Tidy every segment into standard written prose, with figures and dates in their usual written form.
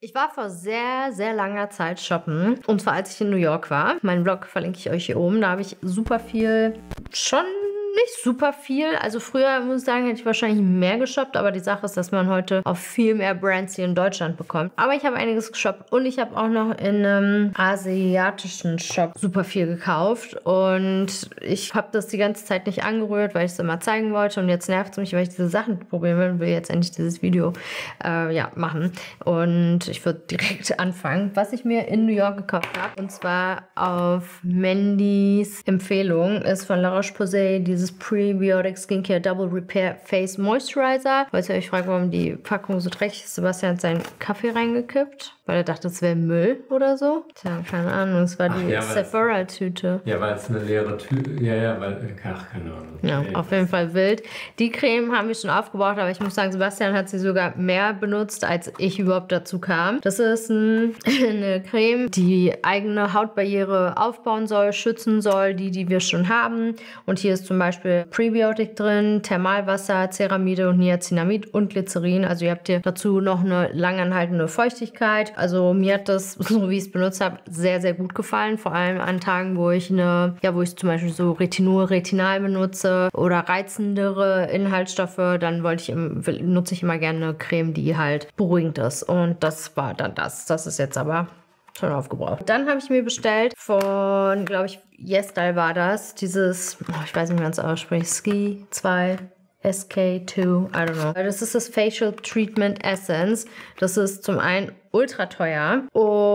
Ich war vor sehr, sehr langer Zeit shoppen. Und zwar als ich in New York war. Meinen Vlog verlinke ich euch hier oben. Da habe ich super viel, schon nicht super viel. Also früher, muss ich sagen, hätte ich wahrscheinlich mehr geshoppt. Aber die Sache ist, dass man heute auch viel mehr Brands hier in Deutschland bekommt. Aber ich habe einiges geshoppt. Und ich habe auch noch in einem asiatischen Shop super viel gekauft. Und ich habe das die ganze Zeit nicht angerührt, weil ich es immer zeigen wollte. Und jetzt nervt es mich, weil ich diese Sachen probieren will und will jetzt endlich dieses Video machen. Und ich würde direkt anfangen, was ich mir in New York gekauft habe. Und zwar auf Mandys Empfehlung ist von La Roche-Posay dieses Prebiotic Skincare Double Repair Face Moisturizer. Falls ihr euch fragt, warum die Packung so dreckig ist, Sebastian hat seinen Kaffee reingekippt, weil er dachte, es wäre Müll oder so. Tja, keine Ahnung, es war die Sephora-Tüte. Ja, weil es eine leere Tüte, keine Ahnung. Ja, auf jeden Fall wild. Die Creme haben wir schon aufgebraucht, aber ich muss sagen, Sebastian hat sie sogar mehr benutzt, als ich überhaupt dazu kam. Das ist eine Creme, die eigene Hautbarriere aufbauen soll, schützen soll, die wir schon haben. Und hier ist zum Beispiel Prebiotik drin, Thermalwasser, Ceramide und Niacinamid und Glycerin. Also ihr habt hier dazu noch eine langanhaltende Feuchtigkeit. Also mir hat das, so wie ich es benutzt habe, sehr, sehr gut gefallen. Vor allem an Tagen, wo ich zum Beispiel so Retinol, Retinal benutze oder reizendere Inhaltsstoffe, dann nutze ich immer gerne eine Creme, die halt beruhigend ist. Und das war dann das. Das ist jetzt aber schon aufgebraucht. Dann habe ich mir bestellt von, glaube ich, YesStyle war das. Dieses, ich weiß nicht, wie man es ausspricht, Ski 2. SK2, I don't know. Das ist das Facial Treatment Essence. Das ist zum einen ultra teuer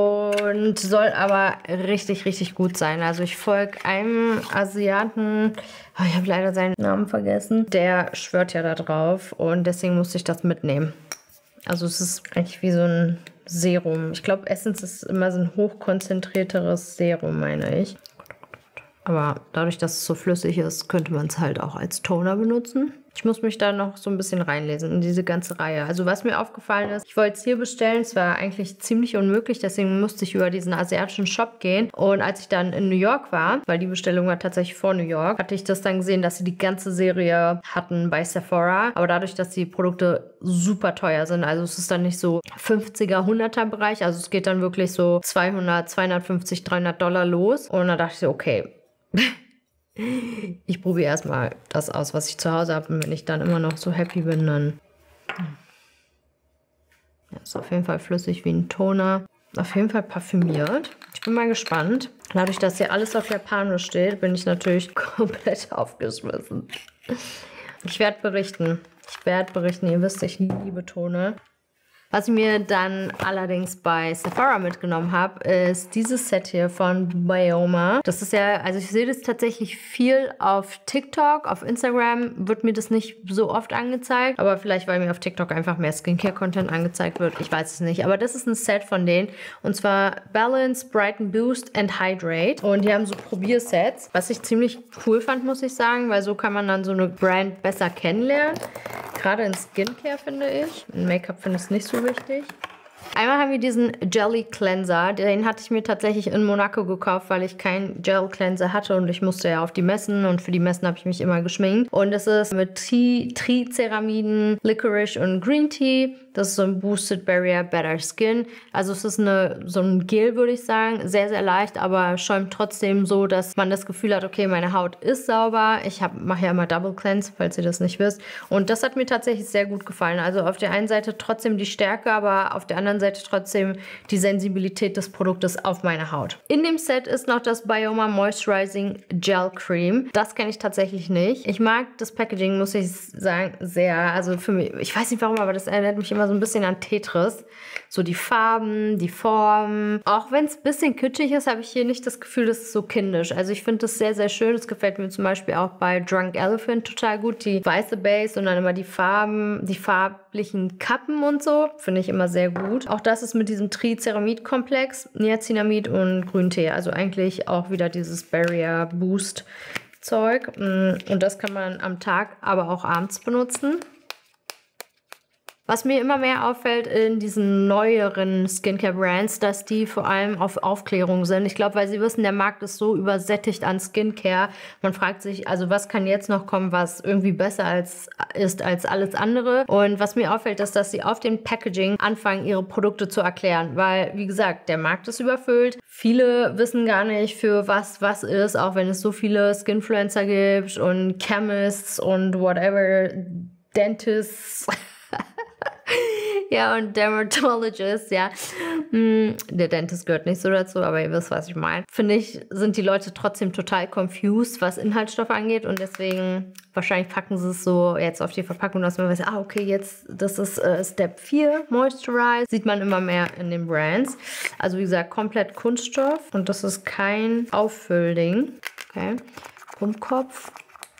und soll aber richtig, richtig gut sein. Also ich folge einem Asiaten, ich habe leider seinen Namen vergessen, der schwört ja da drauf und deswegen musste ich das mitnehmen. Also es ist eigentlich wie so ein Serum. Ich glaube, Essence ist immer so ein hochkonzentrierteres Serum, meine ich. Aber dadurch, dass es so flüssig ist, könnte man es halt auch als Toner benutzen. Ich muss mich da noch so ein bisschen reinlesen in diese ganze Reihe. Also was mir aufgefallen ist, ich wollte es hier bestellen. Es war eigentlich ziemlich unmöglich, deswegen musste ich über diesen asiatischen Shop gehen. Und als ich dann in New York war, weil die Bestellung war tatsächlich vor New York, hatte ich das dann gesehen, dass sie die ganze Serie hatten bei Sephora. Aber dadurch, dass die Produkte super teuer sind, also es ist dann nicht so 50er, 100er Bereich, also es geht dann wirklich so 200, 250, $300 los. Und da dachte ich so, okay, ich probiere erstmal das aus, was ich zu Hause habe. Und wenn ich dann immer noch so happy bin, dann ist auf jeden Fall flüssig wie ein Toner. Auf jeden Fall parfümiert. Ich bin mal gespannt. Dadurch, dass hier alles auf Japanisch steht, bin ich natürlich komplett aufgeschmissen. Ich werde berichten. Ihr wisst, ich liebe Toner. Was ich mir dann allerdings bei Sephora mitgenommen habe, ist dieses Set hier von Bioma. Das ist ja, also ich sehe das tatsächlich viel auf TikTok, auf Instagram wird mir das nicht so oft angezeigt. Aber vielleicht, weil mir auf TikTok einfach mehr Skincare-Content angezeigt wird. Ich weiß es nicht. Aber das ist ein Set von denen. Und zwar Balance, Brighten, Boost and Hydrate. Und die haben so Probiersets, was ich ziemlich cool fand, muss ich sagen. Weil so kann man dann so eine Brand besser kennenlernen. Gerade in Skincare, finde ich. In Make-up finde ich es nicht so wichtig. Einmal haben wir diesen Jelly Cleanser. Den hatte ich mir tatsächlich in Monaco gekauft, weil ich keinen Gel Cleanser hatte und ich musste ja auf die Messen und für die Messen habe ich mich immer geschminkt. Und es ist mit Triceramiden, Licorice und Green Tea. Das ist so ein Boosted Barrier Better Skin. Also es ist so ein Gel, würde ich sagen. Sehr, sehr leicht, aber schäumt trotzdem so, dass man das Gefühl hat, okay, meine Haut ist sauber. Ich mache ja immer Double Cleanse, falls ihr das nicht wisst. Und das hat mir tatsächlich sehr gut gefallen. Also auf der einen Seite trotzdem die Stärke, aber auf der anderen Seite trotzdem die Sensibilität des Produktes auf meine Haut. In dem Set ist noch das Bioma Moisturizing Gel Cream. Das kenne ich tatsächlich nicht. Ich mag das Packaging, muss ich sagen, sehr. Also für mich, ich weiß nicht warum, aber das erinnert mich immer so ein bisschen an Tetris. So die Farben, die Formen. Auch wenn es ein bisschen kitschig ist, habe ich hier nicht das Gefühl, das ist so kindisch. Also ich finde das sehr, sehr schön. Das gefällt mir zum Beispiel auch bei Drunk Elephant total gut. Die weiße Base und dann immer die Farben, die farblichen Kappen und so. Finde ich immer sehr gut. Auch das ist mit diesem Triceramid-Komplex, Niacinamid und Grüntee. Also eigentlich auch wieder dieses Barrier Boost Zeug. Und das kann man am Tag, aber auch abends benutzen. Was mir immer mehr auffällt in diesen neueren Skincare-Brands, dass die vor allem auf Aufklärung sind. Ich glaube, weil sie wissen, der Markt ist so übersättigt an Skincare. Man fragt sich, also was kann jetzt noch kommen, was irgendwie besser ist als alles andere. Und was mir auffällt, ist, dass sie auf dem Packaging anfangen, ihre Produkte zu erklären. Weil, wie gesagt, der Markt ist überfüllt. Viele wissen gar nicht, für was ist, auch wenn es so viele Skinfluencer gibt und Chemists und whatever, Dentists. Ja, und Dermatologist, ja. Der Dentist gehört nicht so dazu, aber ihr wisst, was ich meine. Finde ich, sind die Leute trotzdem total confused, was Inhaltsstoffe angeht. Und deswegen, wahrscheinlich packen sie es so jetzt auf die Verpackung, dass man weiß, okay, jetzt, das ist Step 4, Moisturize. Sieht man immer mehr in den Brands. Also wie gesagt, komplett Kunststoff. Und das ist kein Aufüllding. Okay. Pumpkopf.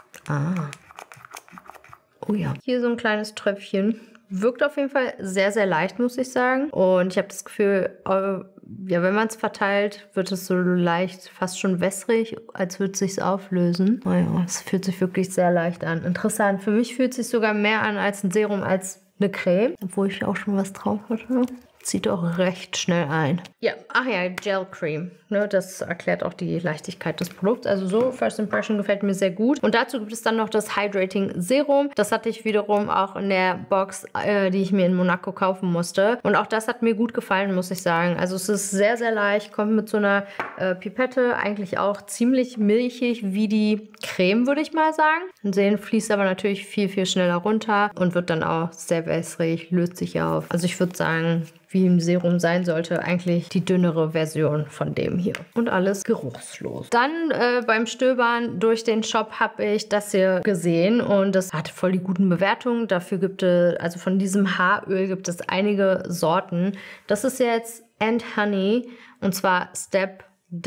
Oh ja. Hier so ein kleines Tröpfchen. Wirkt auf jeden Fall sehr, sehr leicht, muss ich sagen. Und ich habe das Gefühl, ja, wenn man es verteilt, wird es so leicht, fast schon wässrig, als würde es sich auflösen. Naja, es fühlt sich wirklich sehr leicht an. Interessant. Für mich fühlt es sich sogar mehr an als ein Serum, als eine Creme. Obwohl ich auch schon was drauf hatte. Zieht auch recht schnell ein. Ja, ach ja, Gel Cream. Ne, das erklärt auch die Leichtigkeit des Produkts. Also so, First Impression gefällt mir sehr gut. Und dazu gibt es dann noch das Hydrating Serum. Das hatte ich wiederum auch in der Box, die ich mir in Monaco kaufen musste. Und auch das hat mir gut gefallen, muss ich sagen. Also es ist sehr, sehr leicht, kommt mit so einer Pipette, eigentlich auch ziemlich milchig wie die Creme, würde ich mal sagen. Und sehen, fließt aber natürlich viel, viel schneller runter und wird dann auch sehr wässrig, löst sich auf. Also ich würde sagen, wie im Serum sein sollte, eigentlich die dünnere Version von dem hier. Und alles geruchslos. Dann beim Stöbern durch den Shop habe ich das hier gesehen und das hatte voll die guten Bewertungen. Dafür gibt es, also von diesem Haaröl gibt es einige Sorten. Das ist jetzt And Honey und zwar Step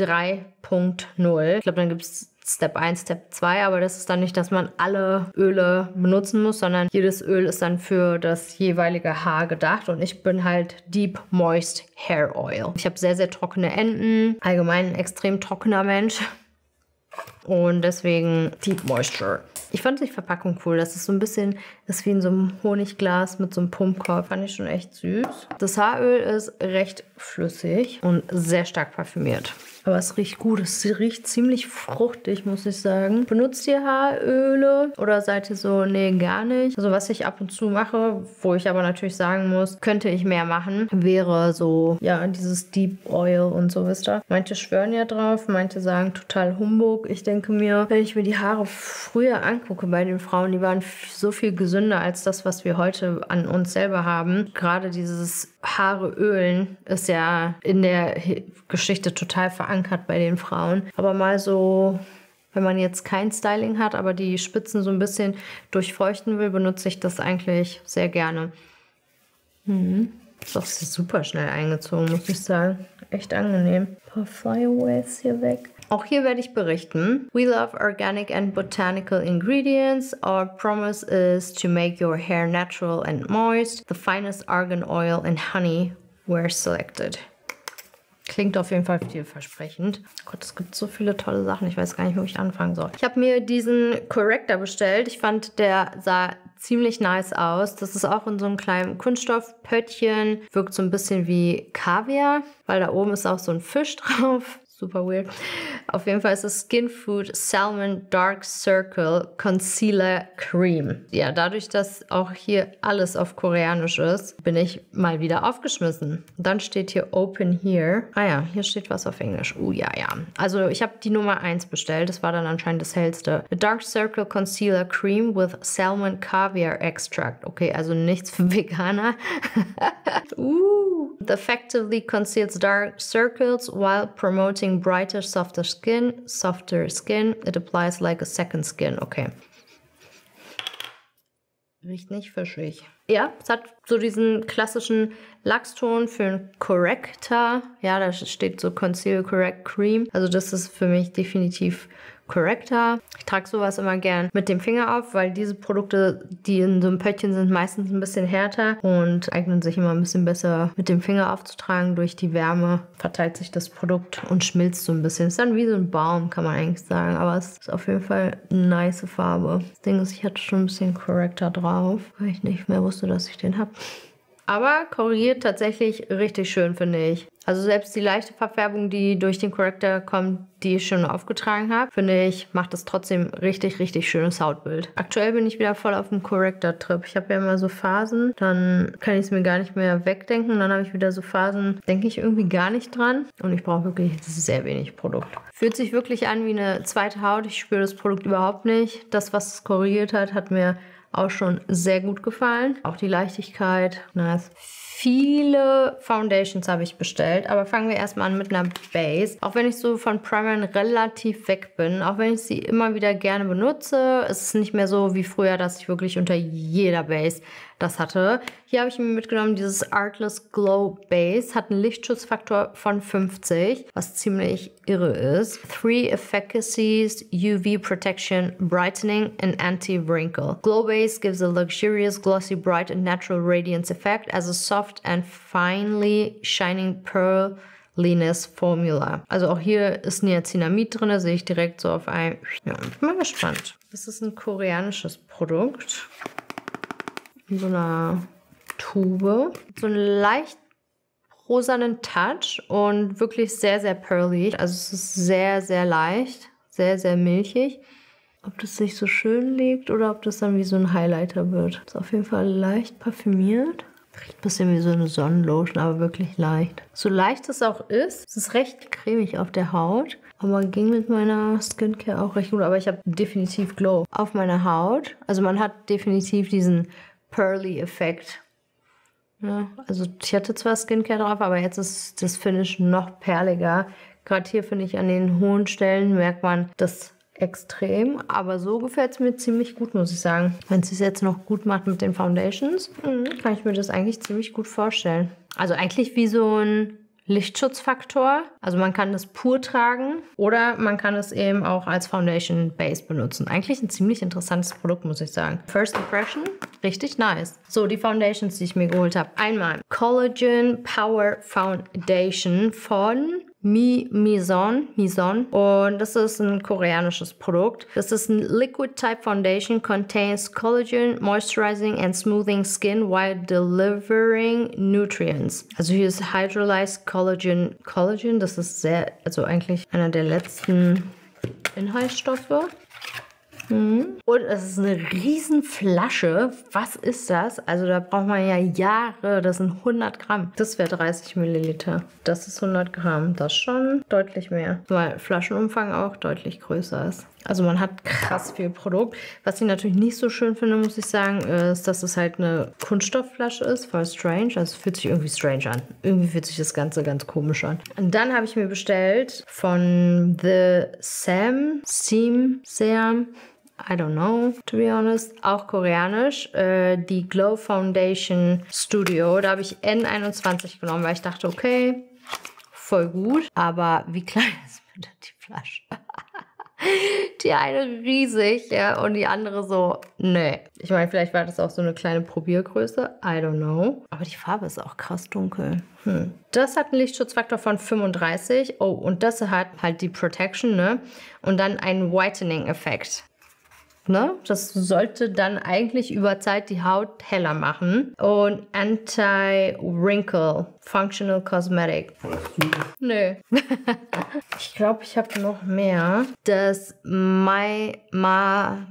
3.0. Ich glaube, dann gibt es Step 1, Step 2, aber das ist dann nicht, dass man alle Öle benutzen muss, sondern jedes Öl ist dann für das jeweilige Haar gedacht und ich bin halt Deep Moist Hair Oil. Ich habe sehr, sehr trockene Enden, allgemein ein extrem trockener Mensch und deswegen Deep Moisture. Ich fand die Verpackung cool, das ist so ein bisschen, ist wie in so einem Honigglas mit so einem Pumpkorb, fand ich schon echt süß. Das Haaröl ist recht flüssig und sehr stark parfümiert. Aber es riecht gut. Es riecht ziemlich fruchtig, muss ich sagen. Benutzt ihr Haaröle oder seid ihr so, nee, gar nicht? Also was ich ab und zu mache, wo ich aber natürlich sagen muss, könnte ich mehr machen, wäre so, ja, dieses Deep Oil und so, wisst ihr. Manche schwören ja drauf, manche sagen total Humbug. Ich denke mir, wenn ich mir die Haare früher angucke bei den Frauen, die waren so viel gesünder als das, was wir heute an uns selber haben. Gerade dieses Haare ölen ist ja in der Geschichte total verankert bei den Frauen. Aber mal so, wenn man jetzt kein Styling hat, aber die Spitzen so ein bisschen durchfeuchten will, benutze ich das eigentlich sehr gerne. Ist auch super schnell eingezogen, muss ich sagen. Echt angenehm. Ein paar Flyaways hier weg. Auch hier werde ich berichten. We love organic and botanical ingredients. Our promise is to make your hair natural and moist. The finest argan oil and honey were selected. Klingt auf jeden Fall vielversprechend. Gott, es gibt so viele tolle Sachen. Ich weiß gar nicht, wo ich anfangen soll. Ich habe mir diesen Corrector bestellt. Ich fand, der sah ziemlich nice aus. Das ist auch in so einem kleinen Kunststoffpöttchen. Wirkt so ein bisschen wie Kaviar, weil da oben ist auch so ein Fisch drauf. Super weird. Auf jeden Fall ist es Skin Food Salmon Dark Circle Concealer Cream. Ja, dadurch, dass auch hier alles auf Koreanisch ist, bin ich mal wieder aufgeschmissen. Dann steht hier Open Here. Ah ja, hier steht was auf Englisch. Ja. Also ich habe die Nummer 1 bestellt. Das war dann anscheinend das hellste. A Dark Circle Concealer Cream with Salmon Caviar Extract. Okay, also nichts für Veganer. It effectively conceals dark circles while promoting brighter, softer skin. It applies like a second skin. Okay. Riecht nicht fischig. Ja, es hat so diesen klassischen Lachston für einen Corrector. Ja, da steht so Conceal Correct Cream. Also das ist für mich definitiv Corrector. Ich trage sowas immer gern mit dem Finger auf, weil diese Produkte, die in so einem Pöttchen sind, meistens ein bisschen härter und eignen sich immer ein bisschen besser mit dem Finger aufzutragen. Durch die Wärme verteilt sich das Produkt und schmilzt so ein bisschen. Ist dann wie so ein Baum, kann man eigentlich sagen, aber es ist auf jeden Fall eine nice Farbe. Das Ding ist, ich hatte schon ein bisschen Corrector drauf, weil ich nicht mehr wusste, wusste, dass ich den habe. Aber korrigiert tatsächlich richtig schön, finde ich. Also selbst die leichte Verfärbung, die durch den Corrector kommt, die ich schon aufgetragen habe, finde ich, macht das trotzdem richtig, richtig schönes Hautbild. Aktuell bin ich wieder voll auf dem Corrector-Trip. Ich habe ja immer so Phasen, dann kann ich es mir gar nicht mehr wegdenken. Dann habe ich wieder so Phasen, denke ich irgendwie gar nicht dran. Und ich brauche wirklich sehr wenig Produkt. Fühlt sich wirklich an wie eine zweite Haut. Ich spüre das Produkt überhaupt nicht. Das, was es korrigiert hat, hat mir auch schon sehr gut gefallen. Auch die Leichtigkeit. Nice. Viele Foundations habe ich bestellt, aber fangen wir erstmal an mit einer Base. Auch wenn ich so von Primern relativ weg bin, auch wenn ich sie immer wieder gerne benutze, ist es nicht mehr so wie früher, dass ich wirklich unter jeder Base das hatte. Hier habe ich mir mitgenommen, dieses Artless Glow Base hat einen Lichtschutzfaktor von 50, was ziemlich irre ist. 3 Efficacies, UV Protection, Brightening and Anti-Wrinkle. Glow Base gives a luxurious, glossy, bright and natural radiance effect as a soft and finely shining pearliness formula. Also auch hier ist Niacinamid drin, sehe ich direkt so auf ein... Ja, ich bin mal gespannt. Das ist ein koreanisches Produkt. In so einer Tube. So einen leicht rosanen Touch und wirklich sehr, sehr pearly. Also es ist sehr, sehr leicht. Sehr, sehr milchig. Ob das sich so schön legt oder ob das dann wie so ein Highlighter wird. Ist auf jeden Fall leicht parfümiert. Riecht ein bisschen wie so eine Sonnenlotion, aber wirklich leicht. So leicht es auch ist, es ist recht cremig auf der Haut. Aber ging mit meiner Skincare auch recht gut. Aber ich habe definitiv Glow auf meiner Haut. Also man hat definitiv diesen Pearly-Effekt. Ja, also ich hatte zwar Skincare drauf, aber jetzt ist das Finish noch perliger. Gerade hier finde ich an den hohen Stellen merkt man das extrem. Aber so gefällt es mir ziemlich gut, muss ich sagen. Wenn es sich jetzt noch gut macht mit den Foundations, kann ich mir das eigentlich ziemlich gut vorstellen. Also eigentlich wie so ein Lichtschutzfaktor. Also man kann das pur tragen oder man kann es eben auch als Foundation Base benutzen. Eigentlich ein ziemlich interessantes Produkt, muss ich sagen. First Impression, richtig nice. So, die Foundations, die ich mir geholt habe. Einmal Collagen Power Foundation von Mizon. Und das ist ein koreanisches Produkt. Das ist ein Liquid Type Foundation, contains collagen, moisturizing and smoothing skin while delivering nutrients. Also hier ist Hydrolyzed Collagen. Collagen, das ist also eigentlich einer der letzten Inhaltsstoffe. Und es ist eine riesen Flasche. Was ist das? Also da braucht man ja Jahre. Das sind 100 Gramm. Das wäre 30 Milliliter. Das ist 100 Gramm. Das schon deutlich mehr. Weil Flaschenumfang auch deutlich größer ist. Also man hat krass viel Produkt. Was ich natürlich nicht so schön finde, muss ich sagen, ist, dass es halt eine Kunststoffflasche ist. Voll strange. Also es fühlt sich irgendwie strange an. Irgendwie fühlt sich das Ganze ganz komisch an. Und dann habe ich mir bestellt von The Seam, I don't know, to be honest. Auch koreanisch. Die Glow Foundation Studio. Da habe ich N21 genommen, weil ich dachte, okay, voll gut. Aber wie klein ist bitte die Flasche? Die eine riesig, ja, und die andere so, nee. Ich meine, vielleicht war das auch so eine kleine Probiergröße. I don't know. Aber die Farbe ist auch krass dunkel. Das hat einen Lichtschutzfaktor von 35. Oh, und das hat halt die Protection, ne? Und dann einen Whitening-Effekt. Ne? Das sollte dann eigentlich über Zeit die Haut heller machen. Und Anti-Wrinkle Functional Cosmetic. Nö. Ich glaube, ich habe noch mehr. Das Maihada.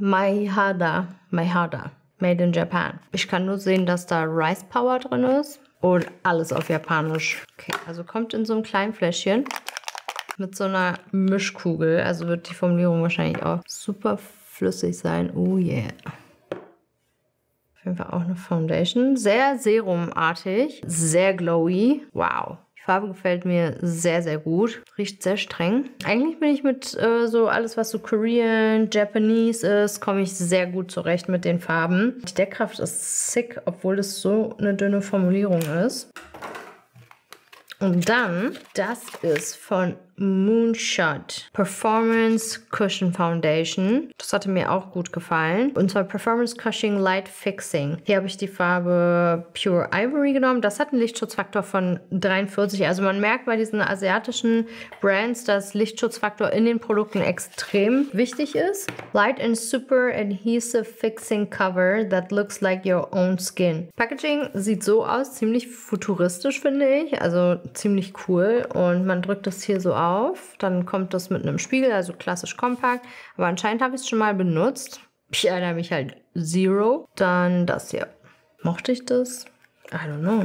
Made in Japan. Ich kann nur sehen, dass da Rice Power drin ist. Und alles auf Japanisch. Okay, also kommt in so einem kleinen Fläschchen. Mit so einer Mischkugel. Also wird die Formulierung wahrscheinlich auch super flüssig sein. Oh yeah. Auf jeden Fall auch eine Foundation. Sehr serumartig. Sehr glowy. Wow. Die Farbe gefällt mir sehr, sehr gut. Riecht sehr streng. Eigentlich bin ich mit so alles, was so Korean, Japanese ist, komme ich sehr gut zurecht mit den Farben. Die Deckkraft ist sick, obwohl es so eine dünne Formulierung ist. Und dann, das ist von Moonshot Performance Cushion Foundation. Das hatte mir auch gut gefallen. Und zwar Performance Cushion Light Fixing. Hier habe ich die Farbe Pure Ivory genommen. Das hat einen Lichtschutzfaktor von 43. Also man merkt bei diesen asiatischen Brands, dass Lichtschutzfaktor in den Produkten extrem wichtig ist. Light and Super Adhesive Fixing Cover that looks like your own skin. Packaging sieht so aus, ziemlich futuristisch, finde ich. Also ziemlich cool. Und man drückt das hier so auf. Dann kommt das mit einem Spiegel, also klassisch kompakt. Aber anscheinend habe ich es schon mal benutzt. Ich erinnere mich halt zero. Dann das hier. Mochte ich das? I don't know,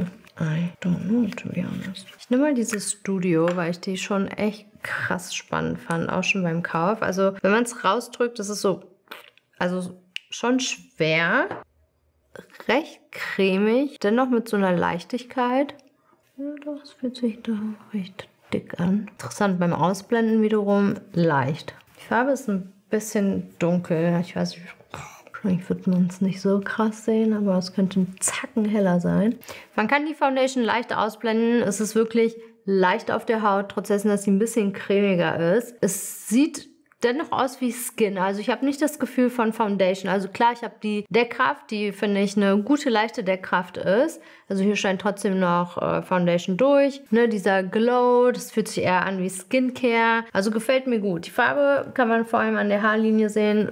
to be honest. Ich nehme mal dieses Studio, weil ich die schon echt krass spannend fand, auch schon beim Kauf. Also, wenn man es rausdrückt, das ist so, also schon schwer, recht cremig, dennoch mit so einer Leichtigkeit. Ja, das fühlt sich da recht dick an. Interessant, beim Ausblenden wiederum leicht. Die Farbe ist ein bisschen dunkel. Ich weiß nicht, vielleicht wird man es nicht so krass sehen, aber es könnte ein Zacken heller sein. Man kann die Foundation leicht ausblenden. Es ist wirklich leicht auf der Haut, trotz dessen, dass sie ein bisschen cremiger ist. Es sieht dennoch aus wie Skin. Also ich habe nicht das Gefühl von Foundation. Also klar, ich habe die Deckkraft, die finde ich eine gute, leichte Deckkraft ist. Also hier scheint trotzdem noch Foundation durch. Ne, dieser Glow, das fühlt sich eher an wie Skincare. Also gefällt mir gut. Die Farbe kann man vor allem an der Haarlinie sehen.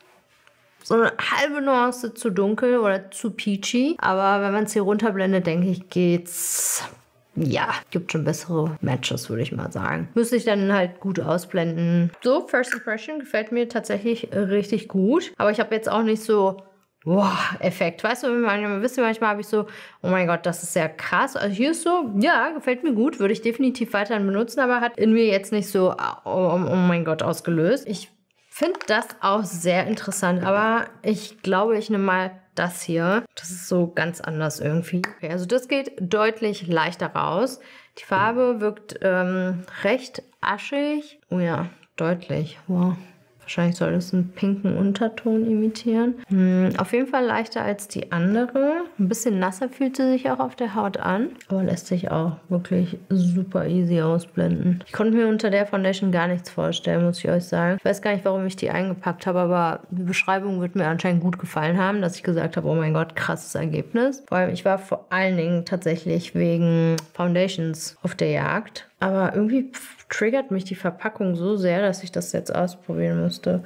So eine halbe Nuance zu dunkel oder zu peachy. Aber wenn man es hier runterblendet, denke ich, geht's. Ja, gibt schon bessere Matches, würde ich mal sagen. Müsste ich dann halt gut ausblenden. So, First Impression gefällt mir tatsächlich richtig gut. Aber ich habe jetzt auch nicht so, wow, Effekt. Weißt du, manchmal habe ich so, oh mein Gott, das ist sehr krass. Also hier ist so, ja, gefällt mir gut. Würde ich definitiv weiterhin benutzen, aber hat in mir jetzt nicht so, oh mein Gott, ausgelöst. Ich finde das auch sehr interessant, aber ich glaube, ich nehme mal das hier. Das ist so ganz anders irgendwie. Okay, also das geht deutlich leichter raus. Die Farbe wirkt recht aschig. Oh ja, deutlich. Wow. Wahrscheinlich soll das einen pinken Unterton imitieren. Auf jeden Fall leichter als die andere. Ein bisschen nasser fühlt sie sich auch auf der Haut an. Aber lässt sich auch wirklich super easy ausblenden. Ich konnte mir unter der Foundation gar nichts vorstellen, muss ich euch sagen. Ich weiß gar nicht, warum ich die eingepackt habe, aber die Beschreibung wird mir anscheinend gut gefallen haben, dass ich gesagt habe, oh mein Gott, krasses Ergebnis. Vor allem, ich war vor allen Dingen tatsächlich wegen Foundations auf der Jagd. Aber irgendwie triggert mich die Verpackung so sehr, dass ich das jetzt ausprobieren müsste.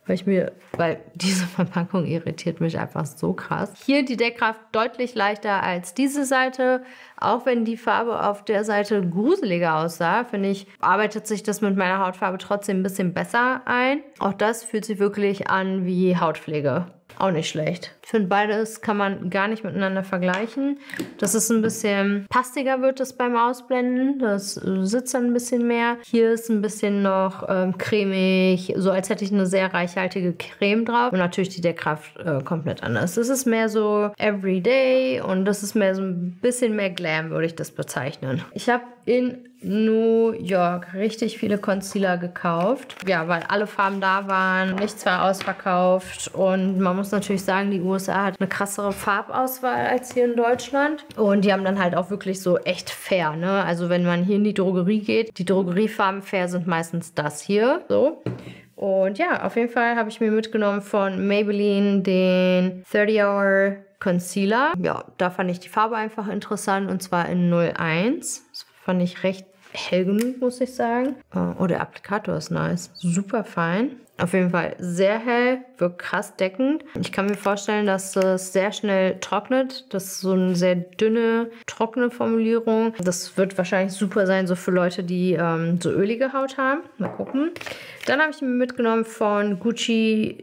Weil diese Verpackung irritiert mich einfach so krass. Hier die Deckkraft deutlich leichter als diese Seite. Auch wenn die Farbe auf der Seite gruseliger aussah, finde ich, arbeitet sich das mit meiner Hautfarbe trotzdem ein bisschen besser ein. Auch das fühlt sich wirklich an wie Hautpflege. Auch nicht schlecht. Ich finde, beides kann man gar nicht miteinander vergleichen. Das ist ein bisschen pastiger, wird es beim Ausblenden. Das sitzt dann ein bisschen mehr. Hier ist ein bisschen noch cremig, so als hätte ich eine sehr reichhaltige Creme drauf. Und natürlich die Deckkraft komplett anders. Das ist mehr so Everyday und das ist mehr so ein bisschen mehr Glam, würde ich das bezeichnen. Ich habe in New York richtig viele Concealer gekauft. Ja, weil alle Farben da waren. Nichts war ausverkauft. Und man muss natürlich sagen, die USA hat eine krassere Farbauswahl als hier in Deutschland. Und die haben dann halt auch wirklich so echt fair, ne? Also wenn man hier in die Drogerie geht, die Drogeriefarben fair sind meistens das hier. So. Und ja, auf jeden Fall habe ich mir mitgenommen von Maybelline den 30-Hour Concealer. Ja, da fand ich die Farbe einfach interessant. Und zwar in 01. Das fand ich recht hell genug, muss ich sagen. Oh, der Applikator ist nice. Super fein. Auf jeden Fall sehr hell, wirkt krass deckend. Ich kann mir vorstellen, dass es sehr schnell trocknet. Das ist so eine sehr dünne, trockene Formulierung. Das wird wahrscheinlich super sein, so für Leute, die so ölige Haut haben. Mal gucken. Dann habe ich mir mitgenommen von Gucci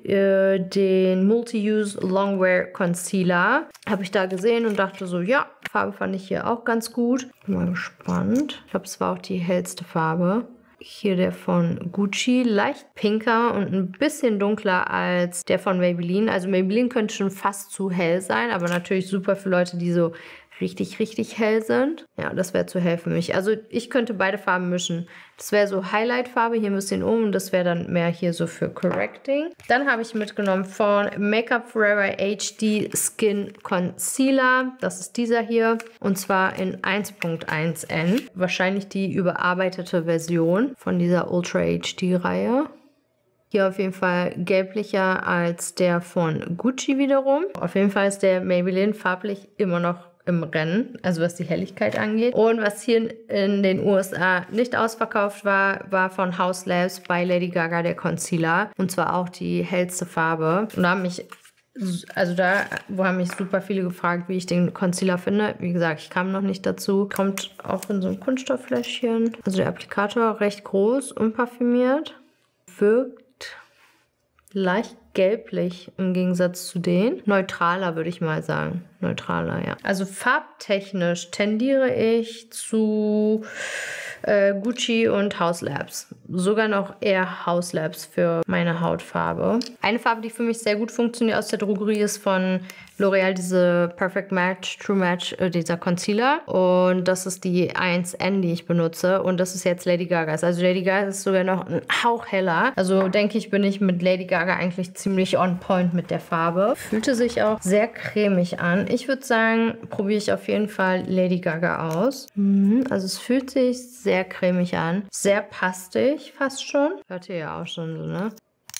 den Multi-Use Longwear Concealer. Habe ich da gesehen und dachte so, ja, Farbe fand ich hier auch ganz gut. Bin mal gespannt. Ich glaube, es war auch die hellste Farbe. Hier der von Gucci, leicht pinker und ein bisschen dunkler als der von Maybelline. Also Maybelline könnte schon fast zu hell sein, aber natürlich super für Leute, die so richtig, richtig hell sind. Ja, das wäre zu hell für mich. Also ich könnte beide Farben mischen. Das wäre so Highlight-Farbe, hier ein bisschen und das wäre dann mehr hier so für Correcting. Dann habe ich mitgenommen von Make-up Forever HD Skin Concealer. Das ist dieser hier und zwar in 1.1N. Wahrscheinlich die überarbeitete Version von dieser Ultra HD-Reihe. Hier auf jeden Fall gelblicher als der von Gucci wiederum. Auf jeden Fall ist der Maybelline farblich immer noch im Rennen, also was die Helligkeit angeht. Und was hier in den USA nicht ausverkauft war, war von Haus Labs bei Lady Gaga der Concealer. Und zwar auch die hellste Farbe. Und da haben mich super viele gefragt, wie ich den Concealer finde. Wie gesagt, ich kam noch nicht dazu. Kommt auch in so einem Kunststofffläschchen. Also der Applikator recht groß, unparfümiert. Wirkt leicht gelblich im Gegensatz zu den. Neutraler, würde ich mal sagen. Neutraler, ja. Also farbtechnisch tendiere ich zu Gucci und Haus Labs. Sogar noch eher Haus Labs für meine Hautfarbe. Eine Farbe, die für mich sehr gut funktioniert aus der Drogerie, ist von L'Oreal diese Perfect Match, True Match, dieser Concealer. Und das ist die 1N, die ich benutze. Und das ist jetzt Lady Gagas. Also Lady Gaga ist sogar noch ein Hauch heller. Also denke ich, bin ich mit Lady Gaga eigentlich ziemlich on point mit der Farbe. Fühlte sich auch sehr cremig an. Ich würde sagen, probiere ich auf jeden Fall Lady Gaga aus. Also es fühlt sich sehr cremig an. Sehr pastig fast schon. Hört ihr ja auch schon so, ne?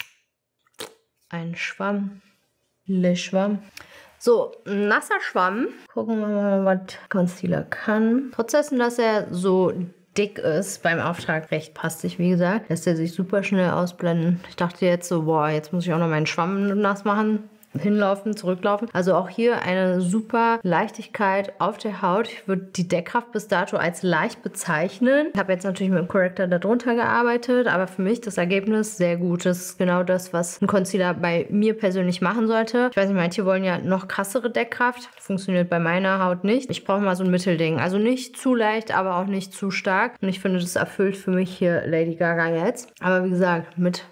Ein Schwamm. Schwamm. So, nasser Schwamm. Gucken wir mal, was Concealer kann. Trotz dessen, dass er so dick ist, beim Auftrag recht pastig, wie gesagt, lässt er sich super schnell ausblenden. Ich dachte jetzt so, boah, jetzt muss ich auch noch meinen Schwamm nass machen. Hinlaufen, zurücklaufen. Also auch hier eine super Leichtigkeit auf der Haut. Ich würde die Deckkraft bis dato als leicht bezeichnen. Ich habe jetzt natürlich mit dem Corrector darunter gearbeitet, aber für mich das Ergebnis sehr gut. Das ist genau das, was ein Concealer bei mir persönlich machen sollte. Ich weiß nicht, manche wollen ja noch krassere Deckkraft. Funktioniert bei meiner Haut nicht. Ich brauche mal so ein Mittelding. Also nicht zu leicht, aber auch nicht zu stark. Und ich finde, das erfüllt für mich hier Lady Gaga jetzt. Aber wie gesagt, mit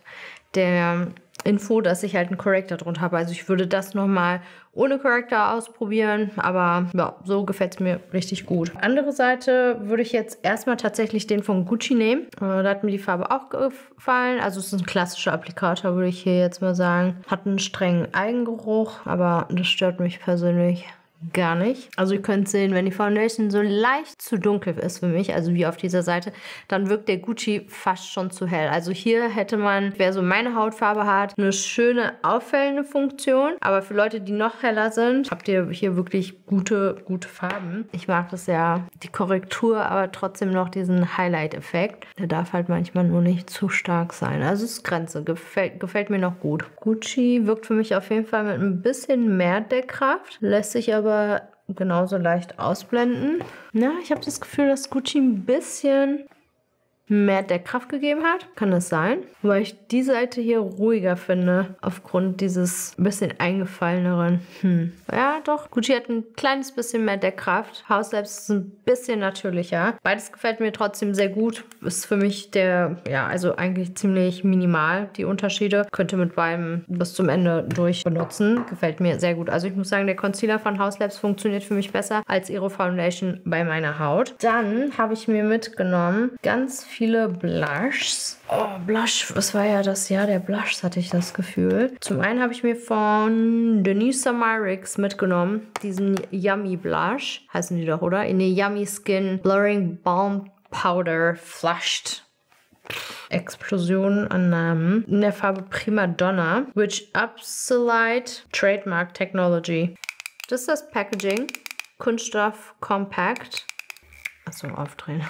der Info, dass ich halt einen Corrector drunter habe. Also ich würde das nochmal ohne Corrector ausprobieren, aber ja, so gefällt es mir richtig gut. Andere Seite würde ich jetzt erstmal tatsächlich den von Gucci nehmen. Da hat mir die Farbe auch gefallen. Also es ist ein klassischer Applikator, würde ich hier jetzt mal sagen. Hat einen strengen Eigengeruch, aber das stört mich persönlich gar nicht. Also ihr könnt sehen, wenn die Foundation so leicht zu dunkel ist für mich, also wie auf dieser Seite, dann wirkt der Gucci fast schon zu hell. Also hier hätte man, wer so meine Hautfarbe hat, eine schöne auffällende Funktion. Aber für Leute, die noch heller sind, habt ihr hier wirklich gute Farben. Ich mag das ja, die Korrektur, aber trotzdem noch diesen Highlight-Effekt. Der darf halt manchmal nur nicht zu stark sein. Also es ist Grenze. Gefällt mir noch gut. Gucci wirkt für mich auf jeden Fall mit ein bisschen mehr Deckkraft. Lässt sich aber genauso leicht ausblenden. Na, ich habe das Gefühl, dass Gucci ein bisschen mehr Deckkraft gegeben hat. Kann das sein? Weil ich die Seite hier ruhiger finde, aufgrund dieses bisschen eingefalleneren. Ja, doch. Gucci hat ein kleines bisschen mehr Deckkraft. Haus Labs ist ein bisschen natürlicher. Beides gefällt mir trotzdem sehr gut. Ist für mich also eigentlich ziemlich minimal, die Unterschiede. Könnte mit beidem bis zum Ende durch benutzen. Gefällt mir sehr gut. Also ich muss sagen, der Concealer von Haus Labs funktioniert für mich besser als ihre Foundation bei meiner Haut. Dann habe ich mir mitgenommen ganz viele Blushs. Oh, Blush, was war ja das Jahr der Blushs, hatte ich das Gefühl. Zum einen habe ich mir von Denise Samarix mitgenommen, diesen Yummy Blush, heißen die doch, oder? In die Yummy Skin Blurring Balm Powder Flushed. Explosion an Namen. In der Farbe Prima Donna, which Absolute Trademark Technology. Das ist das Packaging. Kunststoff Compact. Achso, aufdrehen.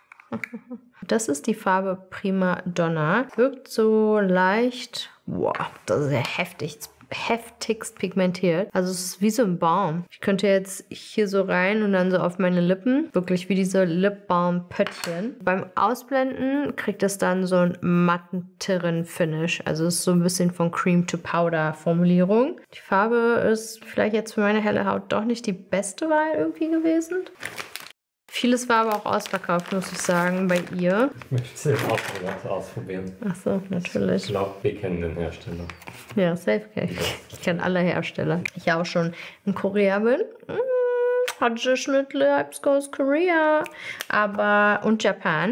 Das ist die Farbe Prima Donna. Wirkt so leicht, wow, das ist ja heftigst pigmentiert. Also es ist wie so ein Baum. Ich könnte jetzt hier so rein und dann so auf meine Lippen. Wirklich wie diese Lip Balm Pöttchen. Beim Ausblenden kriegt es dann so einen matteren Finish. Also es ist so ein bisschen von Cream to Powder Formulierung. Die Farbe ist vielleicht jetzt für meine helle Haut doch nicht die beste Wahl irgendwie gewesen. Vieles war aber auch ausverkauft, muss ich sagen, bei ihr. Ich möchte es eben auch mal ganz ausprobieren. Ach so, natürlich. Ich glaube, wir kennen den Hersteller. Ja, safe. Ich kenne alle Hersteller. Ich ja auch schon in Korea bin. Hatte Schnitt Lips goes Korea. Aber, und Japan.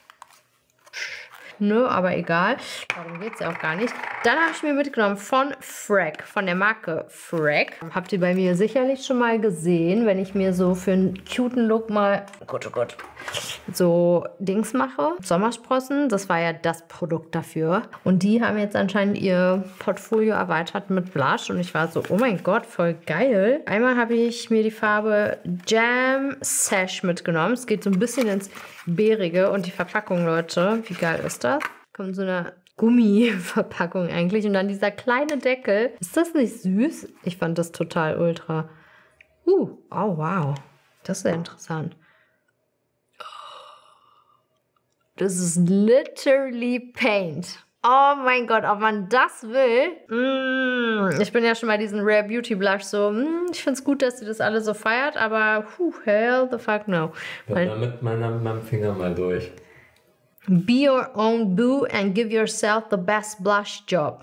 Nö, aber egal. Darum geht es ja auch gar nicht. Dann habe ich mir mitgenommen von Frag, von der Marke Frag. Habt ihr bei mir sicherlich schon mal gesehen, wenn ich mir so für einen cuten Look mal, oh Gott, so Dings mache. Sommersprossen, das war ja das Produkt dafür. Und die haben jetzt anscheinend ihr Portfolio erweitert mit Blush. Und ich war so, oh mein Gott, voll geil. Einmal habe ich mir die Farbe Jam Sash mitgenommen. Es geht so ein bisschen ins Beerige. Und die Verpackung, Leute, wie geil ist das? Kommt so eine Gummiverpackung eigentlich. Und dann dieser kleine Deckel. Ist das nicht süß? Ich fand das total ultra. Oh wow. Das ist ja interessant. Das ist literally Paint. Oh mein Gott, ob man das will. Ich bin ja schon bei diesen Rare Beauty Blush so, ich finde es gut, dass sie das alle so feiert, aber hell the fuck no. Mit meinem Finger mal durch. Be your own boo and give yourself the best blush job.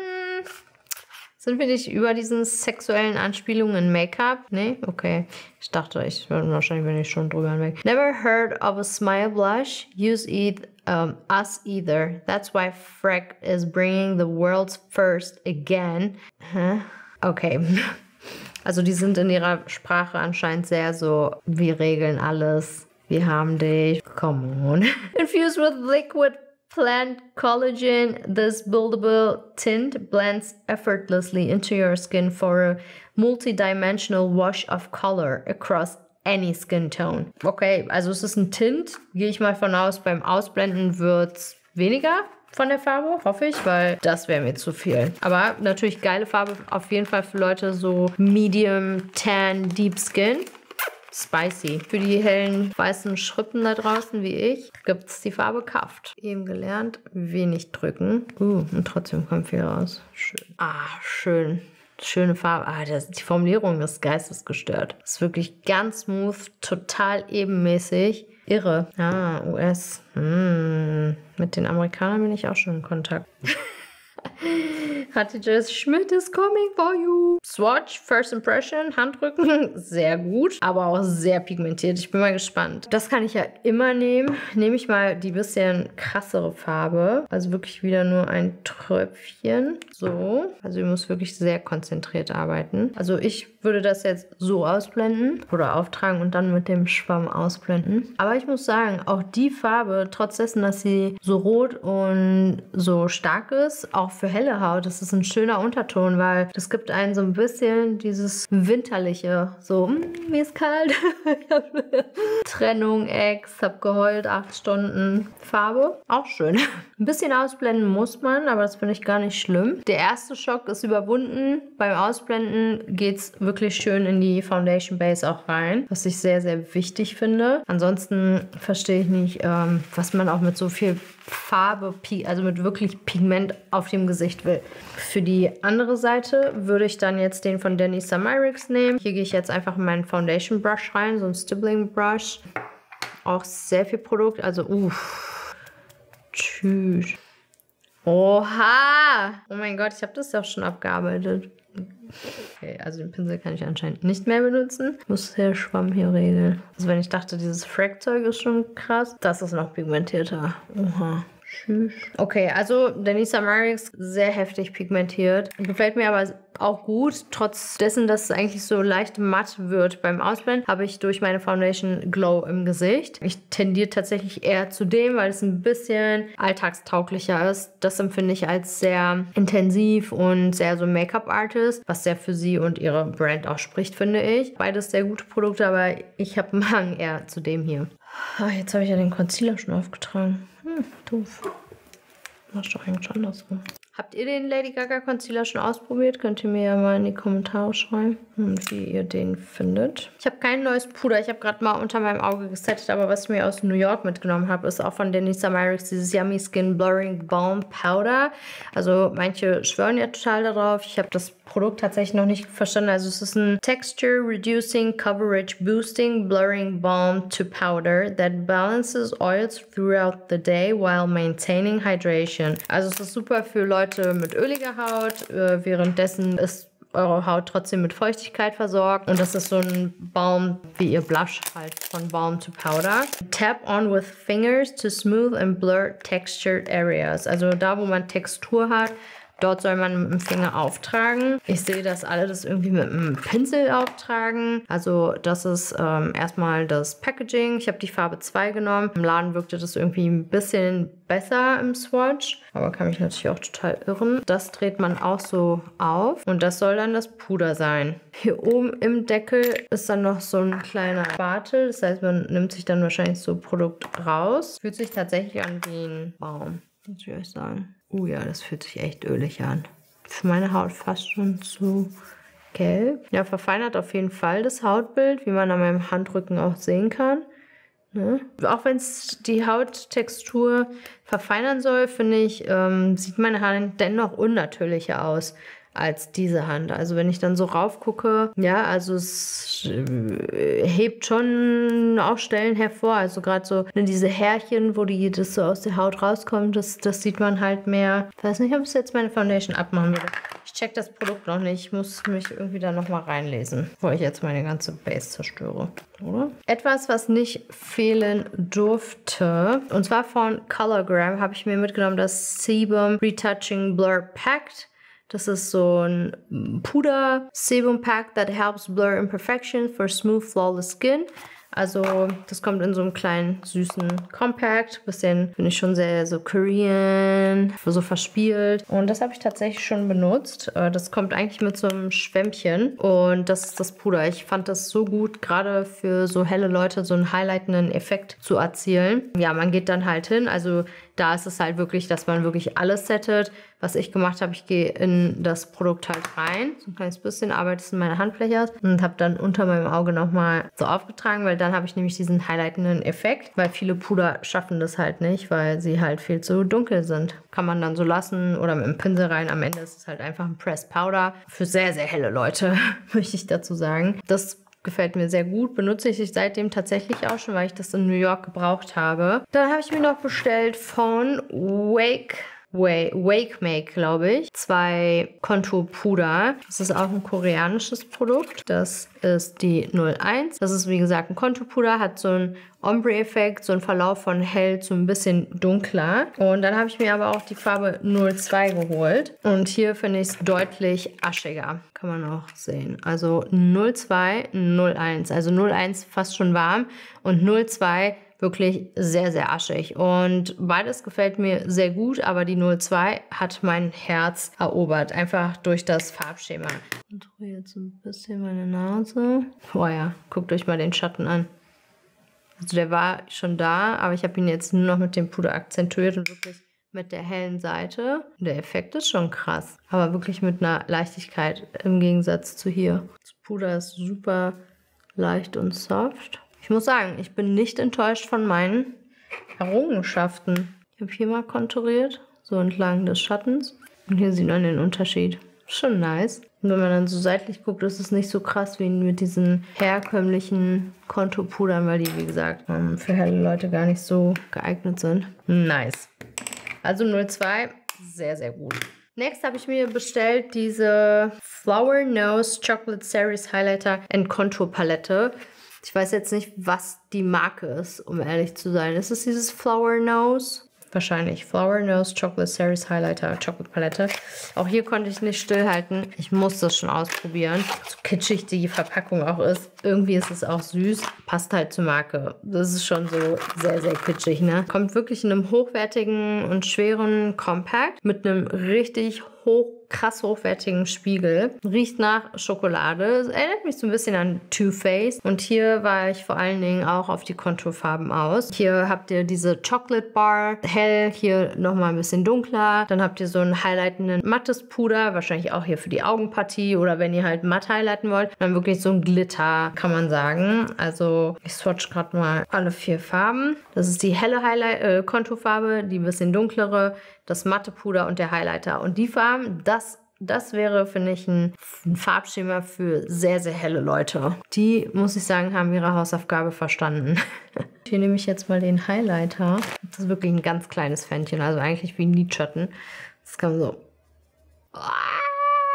Sind wir nicht über diesen sexuellen Anspielungen in Make-up? Nee? Okay. Ich dachte, wahrscheinlich bin ich schon drüber hinweg. Never heard of a smile blush? Use us either. That's why Frag is bringing the world's first again. Okay. Also die sind in ihrer Sprache anscheinend sehr so, wir regeln alles. Wir haben dich. Come on. Infused with liquid plant collagen, this buildable tint blends effortlessly into your skin for a multi-dimensional wash of color across any skin tone. Okay, also es ist ein Tint. Gehe ich mal von aus, beim Ausblenden wird es weniger von der Farbe, hoffe ich, weil das wäre mir zu viel. Aber natürlich geile Farbe, auf jeden Fall für Leute so Medium, Tan, Deep Skin. Spicy. Für die hellen weißen Schrippen da draußen wie ich gibt es die Farbe Kaft. Eben gelernt, wenig drücken. Und trotzdem kommt viel raus. Schön. Schön. Schöne Farbe. Die Formulierung ist geistesgestört. Ist wirklich ganz smooth, total ebenmäßig. Irre. US. Mit den Amerikanern bin ich auch schon in Kontakt. Hattie Jess Schmidt is coming for you. Swatch, First Impression, Handrücken, sehr gut, aber auch sehr pigmentiert. Ich bin mal gespannt. Das kann ich ja immer nehmen. Nehme ich mal die bisschen krassere Farbe. Also wirklich wieder nur ein Tröpfchen. So. Also ihr müsst wirklich sehr konzentriert arbeiten. Also ich würde das jetzt so ausblenden oder auftragen und dann mit dem Schwamm ausblenden. Aber ich muss sagen, auch die Farbe, trotz dessen, dass sie so rot und so stark ist, auch für helle Haut, das ist ein schöner Unterton, weil das gibt einen so ein bisschen dieses winterliche, so, mir ist kalt, Trennung, Ex, hab geheult, 8 Stunden, Farbe, auch schön. Ein bisschen ausblenden muss man, aber das finde ich gar nicht schlimm. Der erste Schock ist überwunden, beim Ausblenden geht es wirklich schön in die Foundation Base auch rein, was ich sehr, sehr wichtig finde. Ansonsten verstehe ich nicht, was man auch mit so viel Farbe, also mit wirklich Pigment auf dem Gesicht will. Für die andere Seite würde ich dann jetzt den von Denisa Myricks nehmen. Hier gehe ich jetzt einfach in meinen Foundation Brush rein, so ein Stippling Brush. Auch sehr viel Produkt, also tschüss. Oha! Oh mein Gott, ich habe das ja auch schon abgearbeitet. Okay, also den Pinsel kann ich anscheinend nicht mehr benutzen. Ich muss der Schwamm hier regeln. Also wenn ich dachte, dieses Frag-Zeug ist schon krass, das ist noch pigmentierter. Oha. Tschüss. Okay, also Denisa Myricks sehr heftig pigmentiert. Gefällt mir aber auch gut. Trotz dessen, dass es eigentlich so leicht matt wird beim Ausblenden, habe ich durch meine Foundation Glow im Gesicht. Ich tendiere tatsächlich eher zu dem, weil es ein bisschen alltagstauglicher ist. Das empfinde ich als sehr intensiv und sehr so Make-up-Artist, was sehr für sie und ihre Brand auch spricht, finde ich. Beides sehr gute Produkte, aber ich habe einen Hang eher zu dem hier. Jetzt habe ich ja den Concealer schon aufgetragen. Doof. Machst doch eigentlich andersrum. Habt ihr den Lady Gaga Concealer schon ausprobiert? Könnt ihr mir ja mal in die Kommentare schreiben, wie ihr den findet. Ich habe kein neues Puder. Ich habe gerade mal unter meinem Auge gesettet, aber was ich mir aus New York mitgenommen habe, ist auch von Denisa Myricks dieses Yummy Skin Blurring Balm Powder. Also manche schwören ja total darauf. Ich habe das Produkt tatsächlich noch nicht verstanden. Also es ist ein Texture Reducing Coverage Boosting Blurring Balm to Powder that balances oils throughout the day while maintaining hydration. Also es ist super für Leute mit öliger Haut. Währenddessen ist eure Haut trotzdem mit Feuchtigkeit versorgt. Und das ist so ein Balm, wie ihr Blush halt, von Balm to Powder. Tap on with fingers to smooth and blur textured areas. Also da, wo man Textur hat, dort soll man mit dem Finger auftragen. Ich sehe, dass alle das irgendwie mit einem Pinsel auftragen. Also das ist erstmal das Packaging. Ich habe die Farbe 2 genommen. Im Laden wirkte das irgendwie ein bisschen besser im Swatch. Aber kann mich natürlich auch total irren. Das dreht man auch so auf. Und das soll dann das Puder sein. Hier oben im Deckel ist dann noch so ein kleiner Spatel. Das heißt, man nimmt sich dann wahrscheinlich so Produkt raus. Fühlt sich tatsächlich an wie ein Baum, muss ich euch sagen. Ja, das fühlt sich echt ölig an. Für meine Haut fast schon zu gelb. Ja, verfeinert auf jeden Fall das Hautbild, wie man an meinem Handrücken auch sehen kann. Ne? Auch wenn es die Hauttextur verfeinern soll, finde ich, sieht meine Hand dennoch unnatürlicher aus als diese Hand. Also wenn ich dann so rauf gucke, ja, also es hebt schon auch Stellen hervor. Also gerade so diese Härchen, wo das so aus der Haut rauskommt, das sieht man halt mehr. Ich weiß nicht, ob es jetzt meine Foundation abmachen würde. Ich check das Produkt noch nicht. Ich muss mich irgendwie da nochmal reinlesen, bevor ich jetzt meine ganze Base zerstöre. Oder? Etwas, was nicht fehlen durfte, und zwar von Colourgram habe ich mir mitgenommen, das Sebum Retouching Blur Packed. Das ist so ein Puder Sebum Pack that helps blur imperfections for smooth, flawless skin. Also das kommt in so einem kleinen, süßen Compact. Bisschen, finde ich schon sehr so Korean, so verspielt. Und das habe ich tatsächlich schon benutzt. Das kommt eigentlich mit so einem Schwämmchen. Und das ist das Puder. Ich fand das so gut, gerade für so helle Leute so einen highlightenden Effekt zu erzielen. Ja, man geht dann halt hin. Also da ist es halt wirklich, dass man wirklich alles settet. Was ich gemacht habe, ich gehe in das Produkt halt rein. So ein kleines bisschen, arbeite es in meine Handfläche aus und habe dann unter meinem Auge nochmal so aufgetragen, weil dann habe ich nämlich diesen highlightenden Effekt, weil viele Puder schaffen das halt nicht, weil sie halt viel zu dunkel sind. Kann man dann so lassen oder mit dem Pinsel rein. Am Ende ist es halt einfach ein Pressed Powder für sehr, sehr helle Leute, möchte ich dazu sagen. Das gefällt mir sehr gut. Benutze ich seitdem tatsächlich auch schon, weil ich das in New York gebraucht habe. Dann habe ich mir noch bestellt von Wake Make, glaube ich. 2 Konturpuder. Das ist auch ein koreanisches Produkt. Das ist die 01. Das ist, wie gesagt, ein Konturpuder, hat so einen Ombre-Effekt, so einen Verlauf von hell zu ein bisschen dunkler. Und dann habe ich mir aber auch die Farbe 02 geholt. Und hier finde ich es deutlich aschiger. Kann man auch sehen. Also 02, 01. Also 01 fast schon warm und 02 wirklich sehr, sehr aschig. Und beides gefällt mir sehr gut, aber die 02 hat mein Herz erobert. Einfach durch das Farbschema. Ich drehe jetzt ein bisschen meine Nase. Oh ja, guckt euch mal den Schatten an. Also der war schon da, aber ich habe ihn jetzt nur noch mit dem Puder akzentuiert und wirklich mit der hellen Seite. Der Effekt ist schon krass, aber wirklich mit einer Leichtigkeit im Gegensatz zu hier. Das Puder ist super leicht und soft. Ich muss sagen, ich bin nicht enttäuscht von meinen Errungenschaften. Ich habe hier mal konturiert, so entlang des Schattens. Und hier sieht man den Unterschied. Schon nice. Und wenn man dann so seitlich guckt, ist es nicht so krass wie mit diesen herkömmlichen Konturpudern, weil die, wie gesagt, für helle Leute gar nicht so geeignet sind. Nice. Also 02, sehr, sehr gut. Next habe ich mir bestellt diese Flower Nose Chocolate Series Highlighter and Contour Palette. Ich weiß jetzt nicht, was die Marke ist, um ehrlich zu sein. Ist es dieses Flower Nose? Wahrscheinlich. Flower Nose Chocolate Series Highlighter Chocolate Palette. Auch hier konnte ich nicht stillhalten. Ich muss das schon ausprobieren. So kitschig die Verpackung auch ist. Irgendwie ist es auch süß. Passt halt zur Marke. Das ist schon so sehr, sehr kitschig, ne? Kommt wirklich in einem hochwertigen und schweren Compact mit einem richtig krass hochwertigen Spiegel. Riecht nach Schokolade. Es erinnert mich so ein bisschen an Too Faced. Und hier war ich vor allen Dingen auch auf die Konturfarben aus. Hier habt ihr diese Chocolate Bar, hell, hier nochmal ein bisschen dunkler. Dann habt ihr so einen highlightenden mattes Puder, wahrscheinlich auch hier für die Augenpartie oder wenn ihr halt matt highlighten wollt. Dann wirklich so ein Glitter, kann man sagen. Also ich swatch gerade mal alle 4 Farben. Das ist die helle Konturfarbe, die ein bisschen dunklere, das matte Puder und der Highlighter. Und die Farben, das wäre, finde ich, ein Farbschema für sehr, sehr helle Leute. Die, muss ich sagen, haben ihre Hausaufgabe verstanden. Hier nehme ich jetzt mal den Highlighter. Das ist wirklich ein ganz kleines Fändchen, also eigentlich wie ein Lidschatten. Das kann man so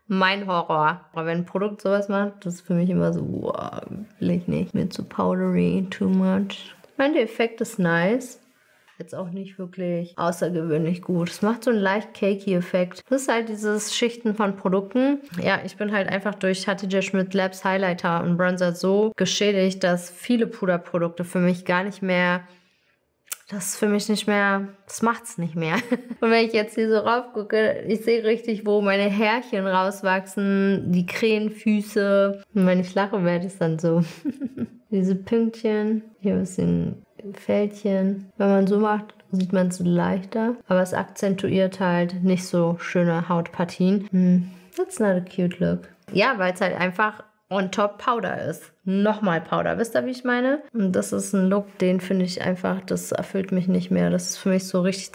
mein Horror. Aber wenn ein Produkt sowas macht, das ist für mich immer so, wow, will ich nicht. Mir zu powdery, too much. Ich meine, der Effekt ist nice. Jetzt auch nicht wirklich außergewöhnlich gut. Es macht so einen leicht cakey Effekt. Das ist halt dieses Schichten von Produkten. Ja, ich bin halt einfach durch Hatice Schmidt Labs Highlighter und Bronzer so geschädigt, dass viele Puderprodukte für mich gar nicht mehr... Das ist für mich nicht mehr, das macht's nicht mehr. Und wenn ich jetzt hier so rauf gucke, ich sehe richtig, wo meine Härchen rauswachsen, die Krähenfüße. Und wenn ich lache, werde es dann so. Diese Pünktchen, hier ein bisschen Fältchen. Wenn man so macht, sieht man es leichter. Aber es akzentuiert halt nicht so schöne Hautpartien. That's not a cute look. Ja, weil es halt einfach on top Powder ist. Nochmal Powder. Wisst ihr, wie ich meine? Und das ist ein Look, den finde ich einfach, das erfüllt mich nicht mehr. Das ist für mich so richtig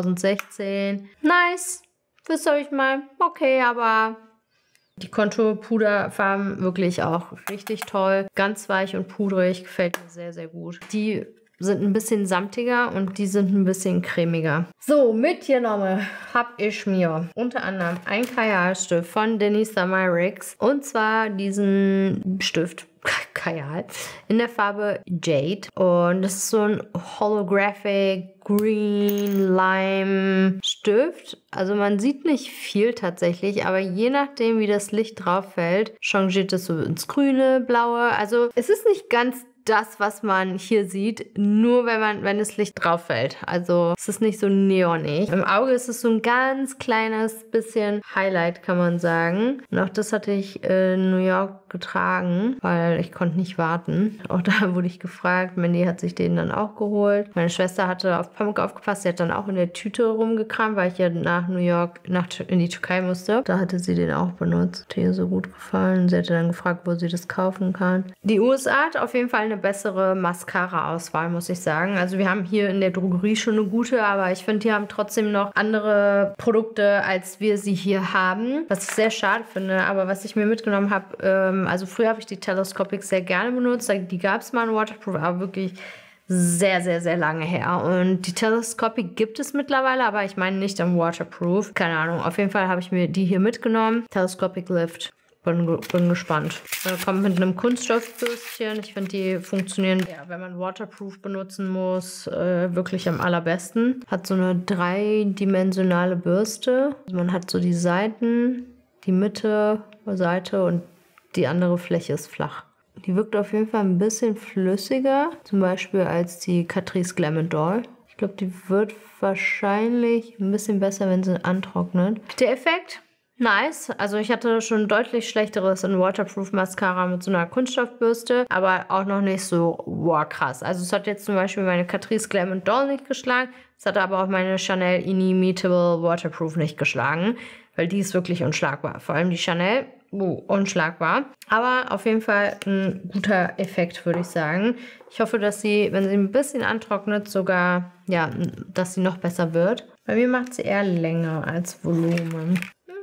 2016. Nice. Wisst ihr, wie ich meine? Okay, aber die Konturpuderfarben wirklich auch richtig toll. Ganz weich und pudrig. Gefällt mir sehr, sehr gut. Die sind ein bisschen samtiger und die sind ein bisschen cremiger. So, mitgenommen habe ich mir unter anderem ein Kajalstift von Denise Samarix. Und zwar diesen Stift, Kajal, in der Farbe Jade. Und das ist so ein Holographic Green Lime Stift. Also man sieht nicht viel tatsächlich, aber je nachdem, wie das Licht drauf fällt, changiert es so ins Grüne, Blaue. Also es ist nicht ganz das, was man hier sieht, nur wenn das Licht drauf fällt. Also es ist nicht so neonig. Im Auge ist es so ein ganz kleines bisschen Highlight, kann man sagen. Und auch das hatte ich in New York getragen, weil ich konnte nicht warten. Auch da wurde ich gefragt. Mandy hat sich den dann auch geholt. Meine Schwester hatte auf Pamuk aufgepasst. Sie hat dann auch in der Tüte rumgekramt, weil ich ja nach New York in die Türkei musste. Da hatte sie den auch benutzt. Hat ihr so gut gefallen. Sie hatte dann gefragt, wo sie das kaufen kann. Die USA hat auf jeden Fall eine bessere Mascara-Auswahl, muss ich sagen. Also wir haben hier in der Drogerie schon eine gute, aber ich finde, die haben trotzdem noch andere Produkte, als wir sie hier haben. Was ich sehr schade finde, aber was ich mir mitgenommen habe, also früher habe ich die Telescopic sehr gerne benutzt. Die gab es mal in Waterproof, aber wirklich sehr, sehr, sehr lange her. Und die Telescopic gibt es mittlerweile, aber ich meine nicht im Waterproof. Keine Ahnung. Auf jeden Fall habe ich mir die hier mitgenommen. Telescopic Lift. Bin gespannt. Kommt mit einem Kunststoffbürstchen. Ich finde, die funktionieren, ja, wenn man Waterproof benutzen muss, wirklich am allerbesten. Hat so eine dreidimensionale Bürste. Also man hat so die Seiten, die Mitte, Seite und die andere Fläche ist flach. Die wirkt auf jeden Fall ein bisschen flüssiger, zum Beispiel als die Catrice Glam & Doll. Ich glaube, die wird wahrscheinlich ein bisschen besser, wenn sie antrocknet. Der Effekt? Nice. Also ich hatte schon deutlich schlechteres in Waterproof Mascara mit so einer Kunststoffbürste, aber auch noch nicht so, wow, krass. Also es hat jetzt zum Beispiel meine Catrice Glam & Doll nicht geschlagen, es hat aber auch meine Chanel Inimitable Waterproof nicht geschlagen, weil die ist wirklich unschlagbar. Vor allem die Chanel, unschlagbar. Aber auf jeden Fall ein guter Effekt, würde ich sagen. Ich hoffe, dass sie, wenn sie ein bisschen antrocknet, sogar, ja, dass sie noch besser wird. Bei mir macht sie eher länger als Volumen.